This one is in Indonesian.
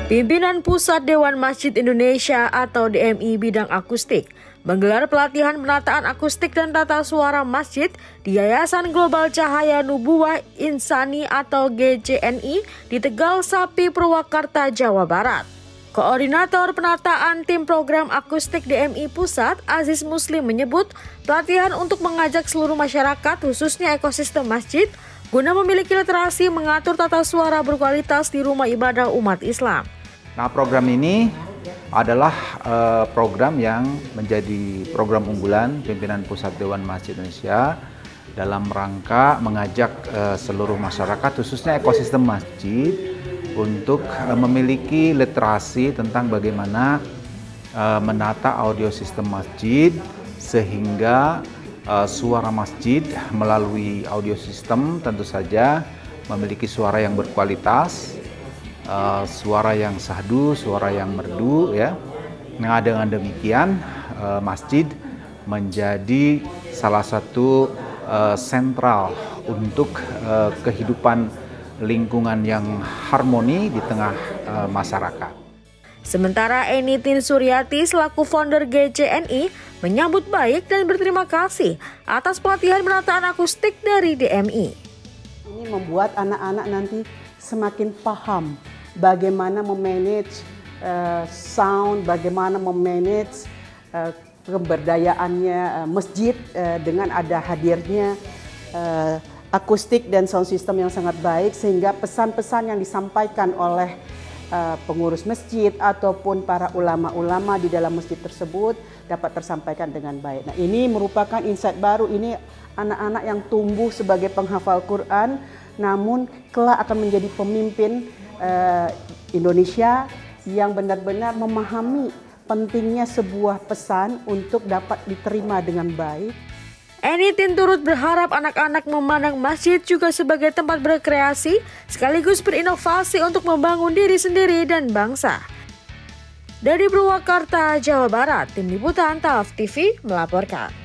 Pimpinan Pusat Dewan Masjid Indonesia atau DMI bidang akustik menggelar pelatihan penataan akustik dan tata suara masjid di Yayasan Global Cahaya Nubuwah Insani atau GCNI di Tegal Sapi, Purwakarta, Jawa Barat. Koordinator penataan tim program akustik DMI Pusat, Aziz Muslim, menyebut pelatihan untuk mengajak seluruh masyarakat khususnya ekosistem masjid guna memiliki literasi mengatur tata suara berkualitas di rumah ibadah umat Islam. Nah, program ini adalah program yang menjadi program unggulan pimpinan Pusat Dewan Masjid Indonesia dalam rangka mengajak seluruh masyarakat khususnya ekosistem masjid untuk memiliki literasi tentang bagaimana menata audio sistem masjid sehingga suara masjid melalui audio sistem tentu saja memiliki suara yang berkualitas, suara yang sahdu, suara yang merdu, ya. Nah, dengan demikian masjid menjadi salah satu sentral untuk kehidupan lingkungan yang harmoni di tengah masyarakat. Sementara Enitin Suryati selaku founder GCNI menyambut baik dan berterima kasih atas pelatihan penataan akustik dari DMI. Ini membuat anak-anak nanti semakin paham bagaimana memanage sound, bagaimana memanage keberdayaannya masjid dengan ada hadirnya akustik dan sound system yang sangat baik, sehingga pesan-pesan yang disampaikan oleh pengurus masjid ataupun para ulama-ulama di dalam masjid tersebut dapat tersampaikan dengan baik. Nah, ini merupakan insight baru. Ini anak-anak yang tumbuh sebagai penghafal Quran, namun kelak akan menjadi pemimpin Indonesia yang benar-benar memahami pentingnya sebuah pesan untuk dapat diterima dengan baik. Enitin turut berharap anak-anak memandang masjid juga sebagai tempat berkreasi sekaligus berinovasi untuk membangun diri sendiri dan bangsa. Dari Purwakarta, Jawa Barat, Tim Liputan TAF TV melaporkan.